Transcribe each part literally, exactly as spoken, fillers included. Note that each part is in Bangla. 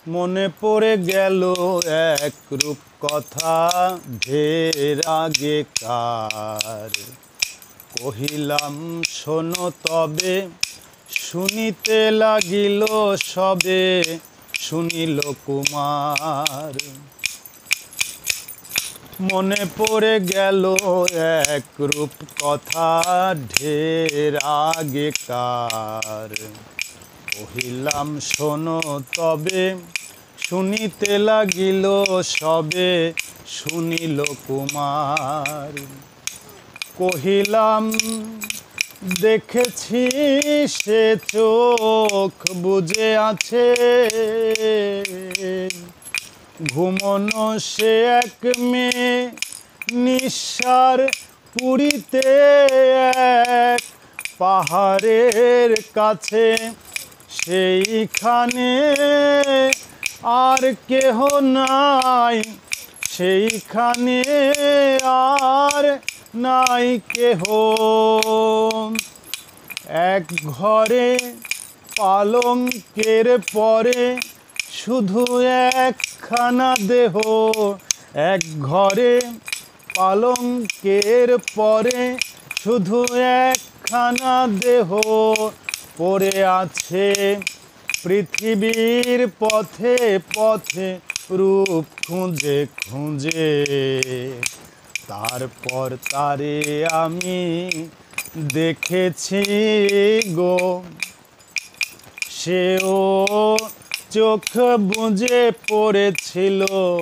মনে পড়ে গেল এক রূপ কথা ঢের আগেকার। কহিলাম শোনো তবে, শুনিতে লাগিল সবে, শুনিল কুমার। মনে পড়ে গেল এক রূপ কথা ঢের আগেকার। কহিলাম শোনো তবে, শুনিতে লাগিল সবে, শুনিল কুমার। কহিলাম দেখেছি সে চোখ বুজে আছে, ঘুমনো সে এক মেয়ে নিঃসার পুরীতে এক পাহাড়ের কাছে। সেইখানে আর কেহ নাই, সেইখানে আর নাই কেহ। এক ঘরে পালঙ্কের পরে শুধু একখানা দেহ। এক ঘরে পালঙ্কের পরে শুধু একখানা দেহ পড়ে আছে পৃথিবীর পথে পথে রূপ খুঁজে খুঁজে। তারপর তারে আমি দেখেছি গো, সেও চোখ বুজে পড়েছিল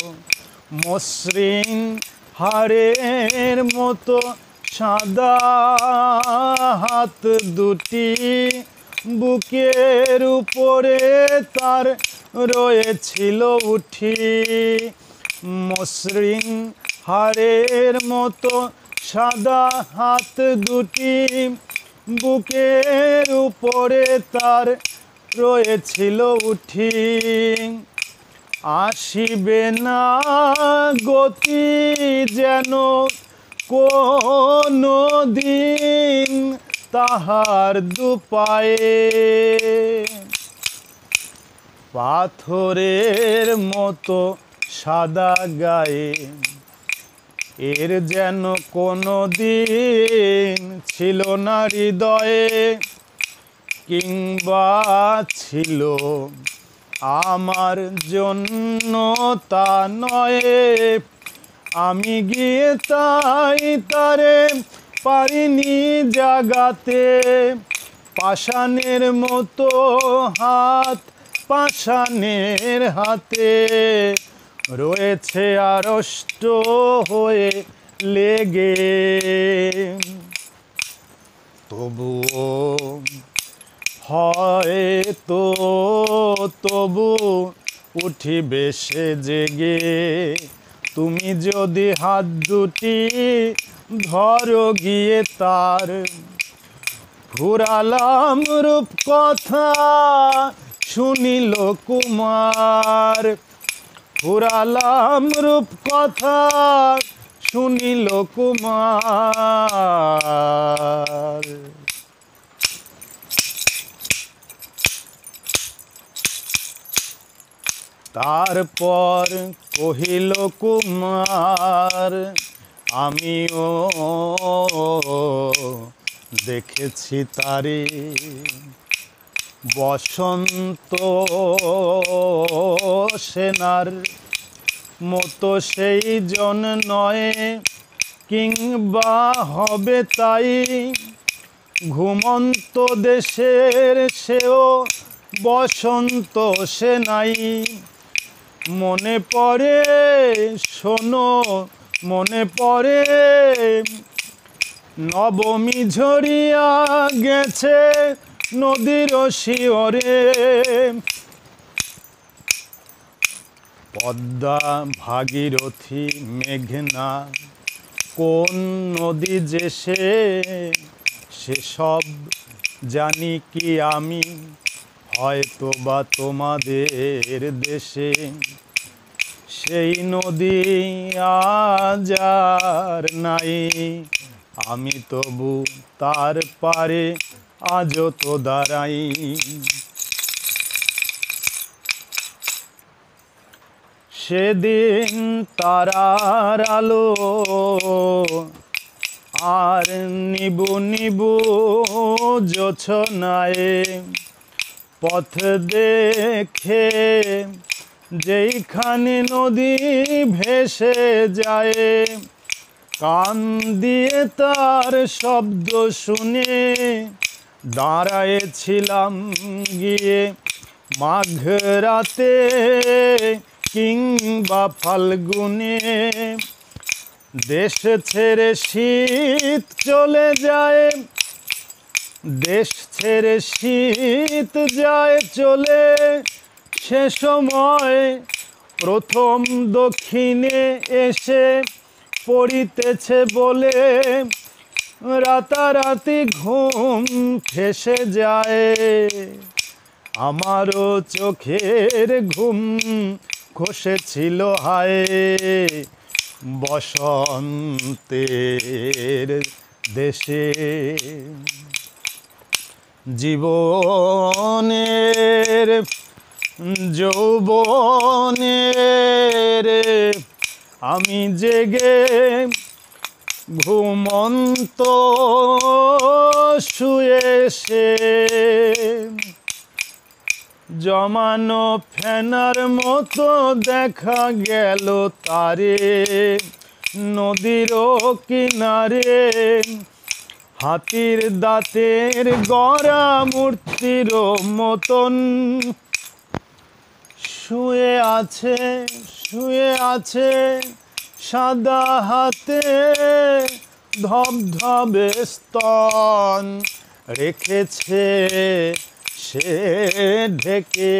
মসৃণ হাড়ের মতো সাদা। হাত দুটি বুকের উপরে তার রয়েছিল উঠি, মসৃণ হাড়ের মতো সাদা হাত দুটি বুকের উপরে তার রয়েছিল উঠি। আসিবে না গতি যেন কোনো দিন তাহার দুপায়ে, পাথরের মতো সাদা গায়ে। এর যেন কোনো দিন ছিল না হৃদয়ে, কিংবা ছিল আমার জন্য তা নয়। আমি গিয়ে তাই তারে পারিনি জাগাতে, পাষাণের মতো হাত পাষাণের হাতে রয়েছে আড়ষ্ট হয়ে লেগে। তবুও হয়তো তবু উঠিবে সে জেগে, তুমি যদি হাত দুটি ধরো গিয়ে তার। ফুরালাম রূপ কথা শুনিল কুমার, ফুরালাম রূপ কথা শুনিল কুমার। তারপর কহিল কুমার, আমিও দেখেছি তারে, বসন্ত সেনার মতো সেই জন নয়, কিংবা হবে তাই। ঘুমন্ত দেশের সেও বসন্ত সেনাই। মনে পড়ে শোনো, মনে পড়ে নবমী ঝরিয়া গেছে নদীর শিওরে। পদ্মা ভাগীরথী মেঘনা কোন নদী যে সে, সেসব জানি কি আমি, হয়তো বা তোমাদের দেশে। সেই নদী আজ আর নাই, আমি তবু তার পারে আজও তো দাঁড়াই। সেদিন তারার আলো আর নিবু নিবু জোছনায় পথ দেখে যেইখানে নদী ভেসে যায়, কান দিয়ে তার শব্দ শুনে দাঁড়ায়েছিলাম গিয়ে। মাঘ রাতে কিংবা ফাল্গুনে দেশ ছেড়ে শীত চলে যায়, দেশ ছেড়ে শীত যায় চলে। সে সময় প্রথম দক্ষিণে এসে পড়িতেছে বলে রাতারাতি ঘুম ভেসে যায়। আমারও চোখের ঘুম খসেছিল হায় বসন্তের দেশে। জীবনের যৌবনের আমি জেগে ঘুমন্ত শুয়ে সে জমানো ফেনার মতো দেখা গেল তারে নদীর কিনারে। হাতির দাঁতের গড়া মূর্তির মতন শুয়ে আছে, শুয়ে আছে সাদা হাতে ধবধবে স্তন রেখেছে সে ঢেকে।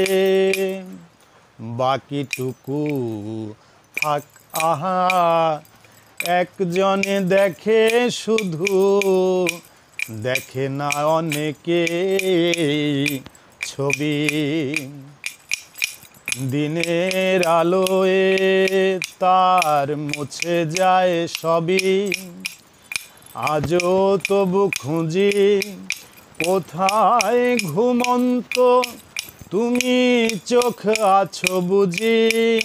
বাকিটুকু থাক আহা একজনে দেখে শুধু, দেখে না অনেকে ছবি। দিনের আলোয় তার মুছে যায় সবই, আজও তবু খুঁজি কোথায় ঘুমন্ত তুমি চোখ আছো বুঝি।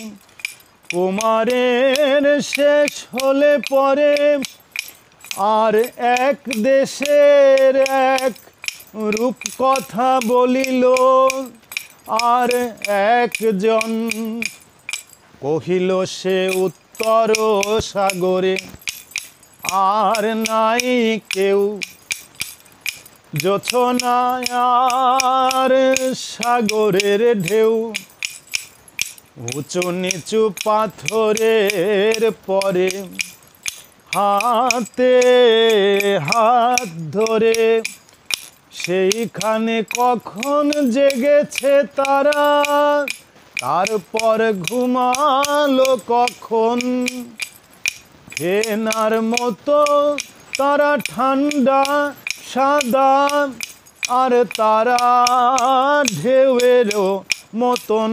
কুমারের শেষ হলে পরে আর এক দেশের এক রূপকথা বলিল, আর একজন কহিল সে উত্তর সাগরে আর নাই কেউ। জোছনায় আর সাগরের ঢেউ, উঁচু নিচু পাথরের পরে হাতে হাত ধরে সেইখানে কখন জেগেছে তারা, তারপর ঘুমালো কখন। ফেনার মতো তারা ঠান্ডা সাদা, আর তারা ঢেউয়েরও মতন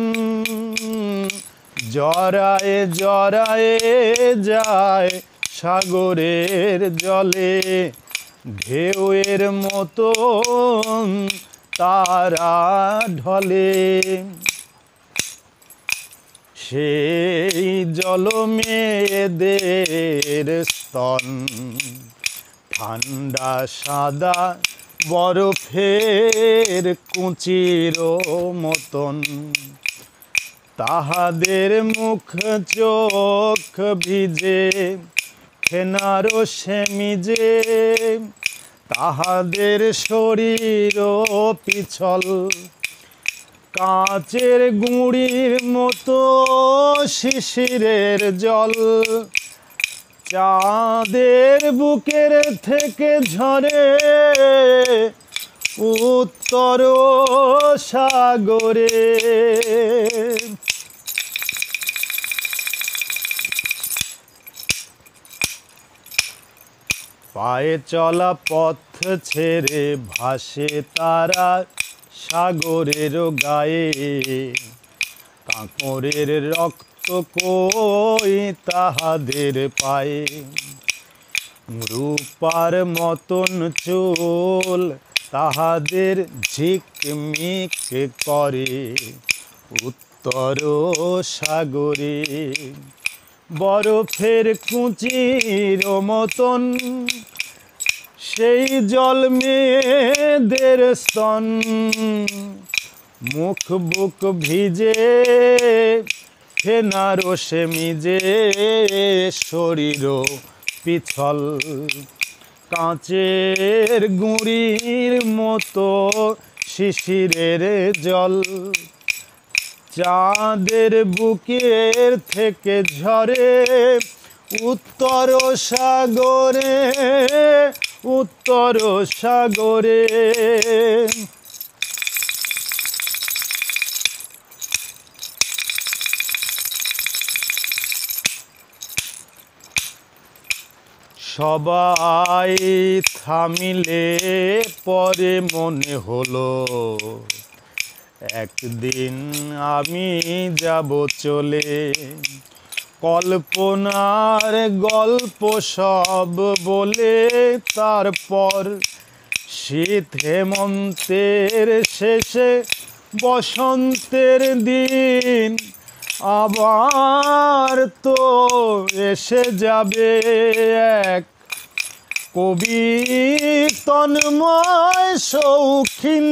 জড়ায়ে জড়ায়ে যায় সাগরের জলে। ঢেউয়ের মতন তারা ঢলে, সেই জলমেয়েদের স্তন ঠান্ডা সাদা বরফের কুচির মতন। তাহাদের মুখ চোখ ভিজে ফেনারো সেমিজে, তাহাদের শরীর পিছল কাঁচের গুঁড়ির মতো শিশিরের জল। চাঁদের বুকের থেকে ঝরে উত্তর সাগরে। পায়ে চলা পথ ছেড়ে ভাসে তারা সাগরের গায়ে। কাঁকড়ের রক্ত কই তাহাদের পায়ে, রূপার মতন চুল তাহাদের ঝিকমিক করে। উত্তর সাগরে বরফের কুচির মতন সেই জল মেয়েদের স্তন, মুখ বুক ভিজে ফেনা রসে মিজে শরীর পিছল, কাঁচের গুঁড়ির মতো শিশিরের জল, চাঁদের বুকের থেকে ঝরে উত্তর সাগরে, উত্তর সাগরে। সবাই থামিলে পরে মনে হলো একদিন আমি যাব চলে, কল্পনার গল্প সব বলে তারপর শীত হেমন্তের শেষে বসন্তের দিন আবার তো এসে যাবে এক কবি তন্ময় শৌখিন,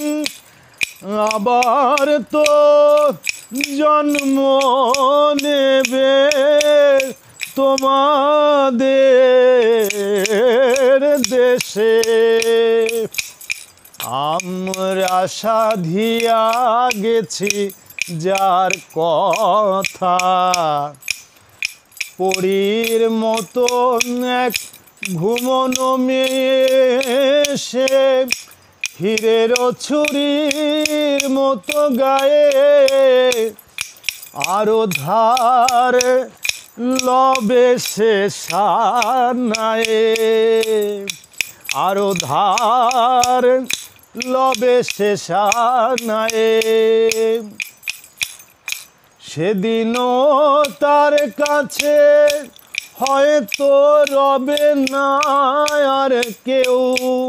আবার তো জন্ম নেবে তোমাদের দেশে। আমরা সাধিয়া গেছি যার কথা, পরীর মতন এক ঘুমনো মেয়ে সে হীরের ছুরির মতো গায়ে আরো ধার লবে সে সানায়ে, আরো ধার লবে সে সানায়ে। সেদিনও তার কাছে হয়তো রবে না আর কেউ,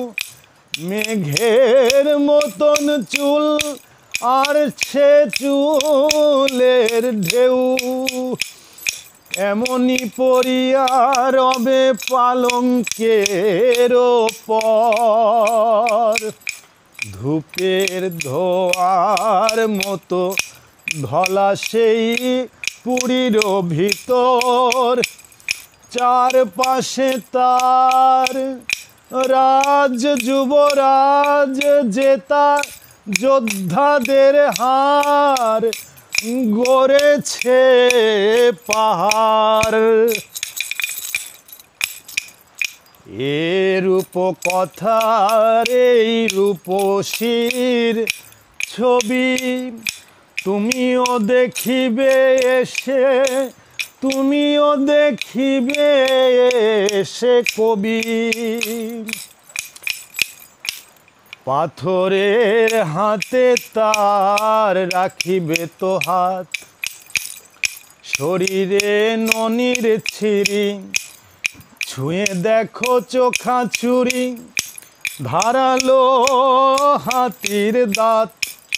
মেঘের মতন চুল আর সে চুলের ঢেউ, এমনি পরিয়া রবে পালঙ্কের ওপর, ধূপের ধোয়ার মতো ধলা সেই পুরীর ভিতর, চারপাশে তার রাজ যুবরাজ জেতা যোদ্ধাদের হার গড়েছে পাহাড়। এ রূপ কথার এই রূপসীর ছবি তুমিও দেখিবে এসে, তুমিও দেখিবে এসে কবি। পাথরের হাতে তার রাখিবে তো হাত, শরীরে ননির ছিরি ছুঁয়ে দেখো চোখা চুরি, ধারালো হাতির দাঁত,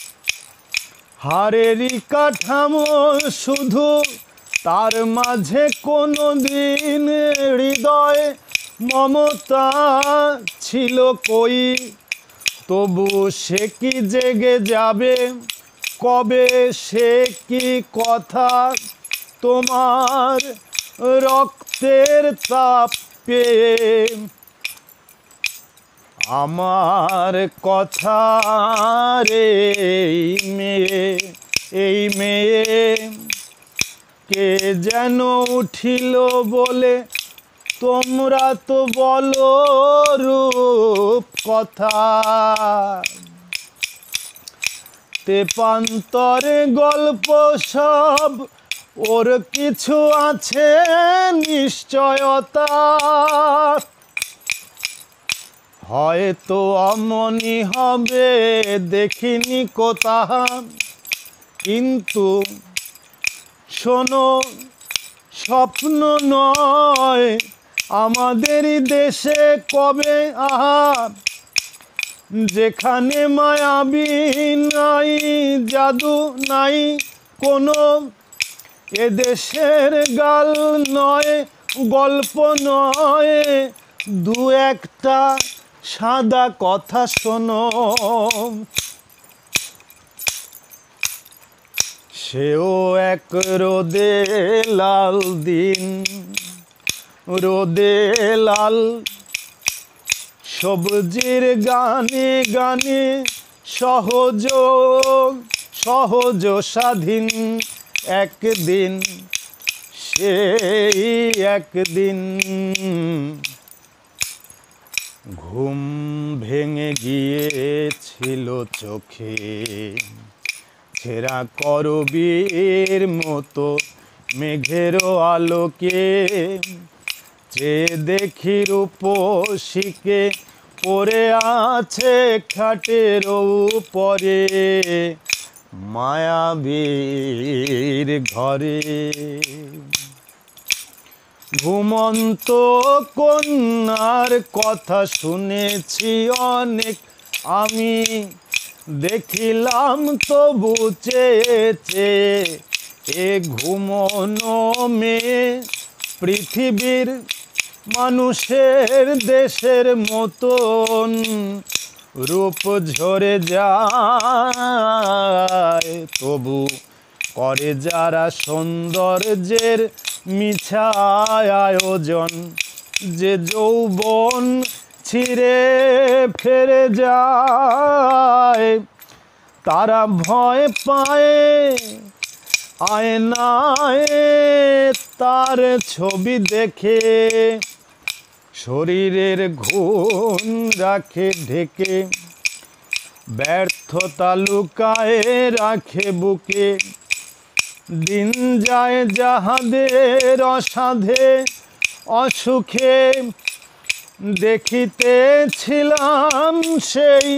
হাড়েরই কাঠামো শুধু, তার মাঝে কোনো দিন হৃদয় মমতা ছিল কই, তবু সে কি জেগে যাবে কবে, সে কি কথা তোমার রক্তের তাপ পেয়ে। আমার কথা রে মেয়ে, এই মেয়ে কে যেন উঠিল বলে তোমরা তো বলো রূপ কথা, তেপান্তরে গল্প সব ওর কিছু আছে নিশ্চয়তা, হয়তো অমনি হবে দেখিনি কোথা, কিন্তু শোনো স্বপ্ন নয় আমাদের দেশে কবে আহা, যেখানে মায়াবী নাই জাদু নাই কোনো এদেশের গাল নয়, গল্প নয়, দু একটা সাদা কথা শোনো। সেও এক রোদে লাল দিন, রোদে লাল সবজির গানে গানে সহজ সহজ স্বাধীন একদিন, সেই একদিন ঘুম ভেঙে গিয়েছিল চোখে, ছেঁড়া করবীর মতো মেঘেরও আলোকে, যে দেখি রূপসীকে পড়ে আছে খাটের উপরে মায়াবীর ঘরে। ঘুমন্ত কন্যার কথা শুনেছি অনেক আমি, দেখিলাম তবু চেয়ে চেয়ে এ ঘুমনো মেয়ে পৃথিবীর মানুষের দেশের মতন রূপ ঝরে যায়, তবু করে যারা সৌন্দর্যের মিছা আয়োজন, যে যৌবন ছিঁড়ে ফেরে যায় তারা ভয় পায় আয়নায় তার ছবি দেখে, শরীরের ঘুম রাখে ঢেকে, ব্যর্থতা লুকায়ে রাখে বুকে। দিন যায় যাহাদের অসাধে অসুখে, দেখিতেছিলাম সেই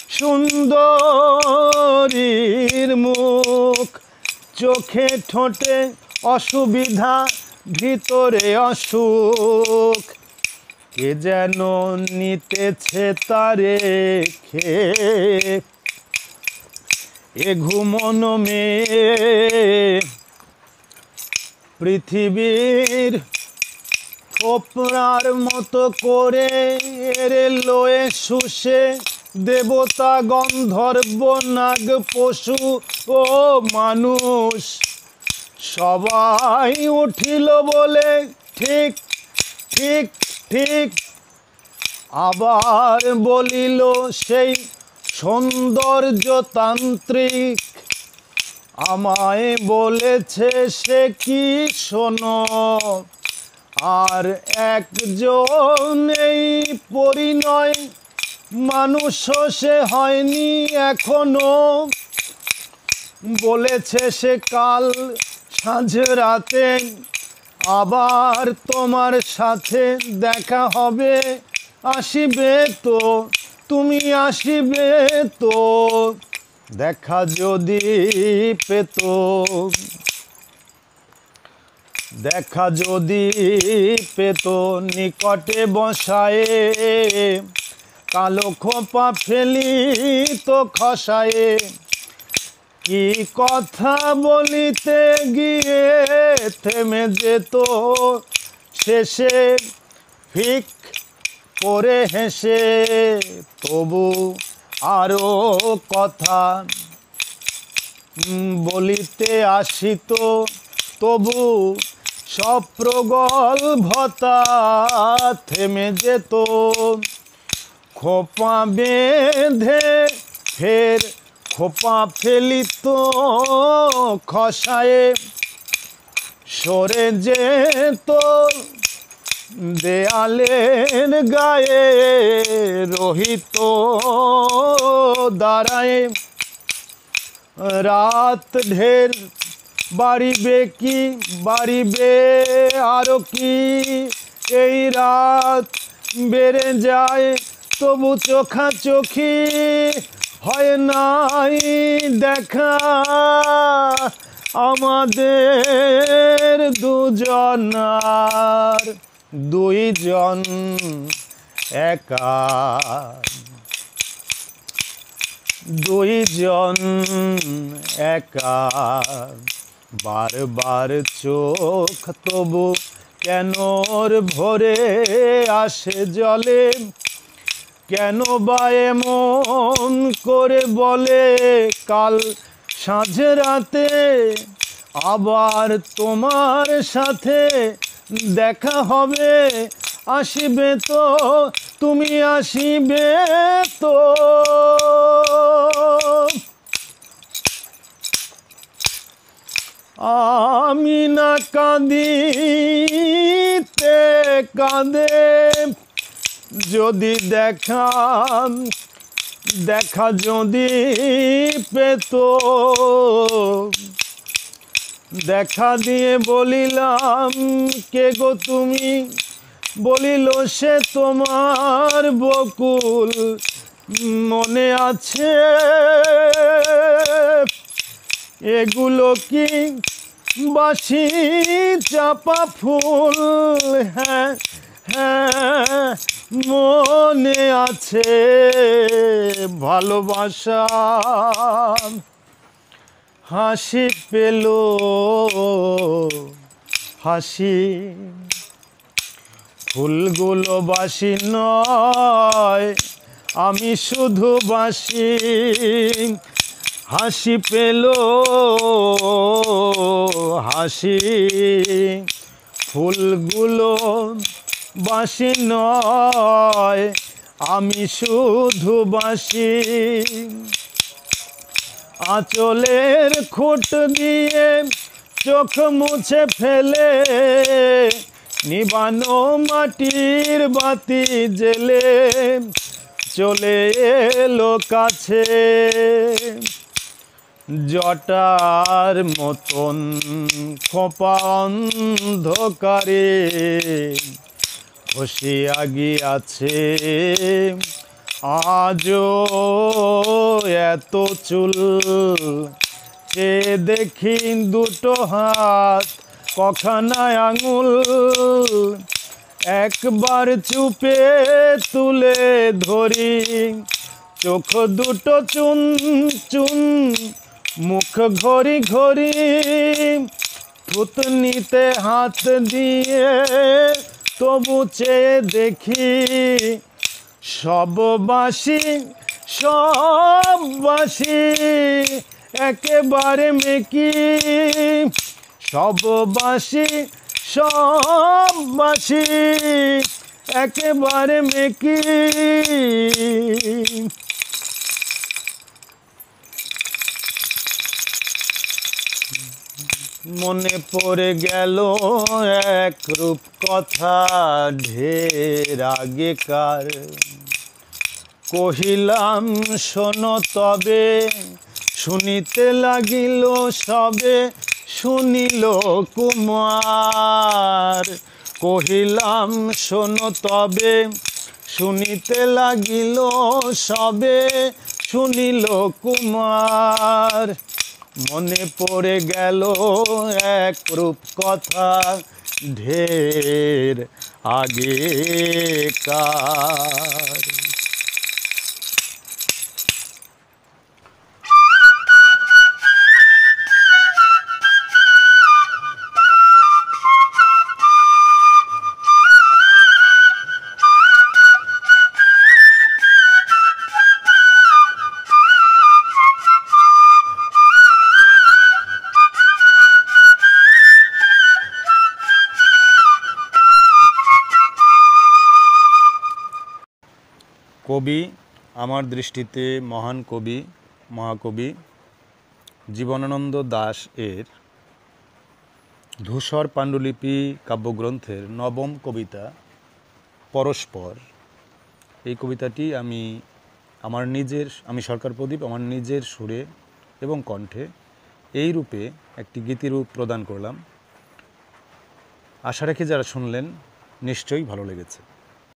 সুন্দরীর মুখ, চোখে ঠোঁটে অসুবিধা ভিতরে অসুখ, কে যেন নিতেছে তারে খেয়ে। এ ঘুমনো মেয়ে পৃথিবীর খোপরার মতো করে এরে লয়ে শুষে, দেবতা গন্ধর্ব নাগ পশু ও মানুষ সবাই উঠিল বলে ঠিক ঠিক ঠিক, আবার বলিল সেই সৌন্দর্যতান্ত্রিক, আমায় বলেছে সে কি শোনো, আর একজন এই পরিণয় মানুষ সে হয়নি এখনো, বলেছে সে কাল সাঁঝ রাতে আবার তোমার সাথে দেখা হবে, আসিবে তো তুমি আসিবে তো, দেখা যদি পেত, দেখা যদি পেত নিকটে বসায়ে, কালো খোপা ফেলি তো খসায়ে, কি কথা বলিতে গিয়ে থেমে যেত শেষে ফিক করে হেসে, তবু আরো কথা বলিতে আসিত, তবু সপ্রগল্ভতা থেমে যেত, খোপা বেঁধে ফের খোপা ফেলিত খসায়ে, সরে যেত দেয়ালের গায়ে রহিত দাঁড়ায়, রাত ঢের বাড়িবে কি বাড়িবে আরো কি, এই রাত বেড়ে যায় তবু চোখাচোখি হয় নাই দেখা, আমাদের দুজনার দুইজন একা। দুইজন একা বারবার চোখ তবু কেন ওর ভরে আসে জলে, কেন বা এমন করে বলে কাল সাঁঝে রাতে আবার তোমার সাথে দেখা হবে, আসিবে তো তুমি আসিবে তো। আমি না কাঁদিতে কাঁদে যদি দেখা দেখা যদি পেত, দেখা দিয়ে বলিলাম কে গো তুমি, বলিল সে তোমার বকুল, মনে আছে এগুলো কি বাসি চাপা ফুল, হ্যাঁ হ্যাঁ মনে আছে ভালোবাসা হাসি পেল হাসি, ফুলগুলো বাসি নয় আমি শুধু বাসি, হাসি পেল হাসি, ফুলগুলো বাসি নয় আমি শুধু বাসি। আঁচলের খুঁট দিয়ে চোখ মুছে ফেলে নিবানো মাটির বাতি জেলে চলে এলো কাছে, জটার মতন খোপা অন্ধকারে খসিয়া গিয়াছে, আজও এত চুল সে দেখি দুটো হাত কখানায় আঙুল, একবার চুপে তুলে ধরি চোখ দুটো চুন চুন, মুখ ঘড়ি ঘড়ি থুতনিতে হাত দিয়ে তবু চেয়ে দেখি, সব বাসি সব বাসি একেবারে মেকি, সব বাসি সব বাসি একেবারে মেকি। মনে পড়ে গেল এক রূপ কথা ঢের আগেকার, কহিলাম শোনো তবে শুনিতে লাগিল সবে, শুনিল কুমার, কহিলাম শোনো তবে শুনিতে লাগিল সবে, শুনিল কুমার। মনে পড়ে গেল এক রূপ কথা ঢের আগেকার। কবি আমার দৃষ্টিতে মহান কবি মহাকবি জীবনানন্দ দাশ এর ধূসর পাণ্ডুলিপি কাব্যগ্রন্থের নবম কবিতা পরস্পর। এই কবিতাটি আমি আমার নিজের আমি সরকার প্রদীপ আমার নিজের সুরে এবং কণ্ঠে এই রূপে একটি গীতিরূপ প্রদান করলাম। আশা রাখি যারা শুনলেন নিশ্চয়ই ভালো লেগেছে।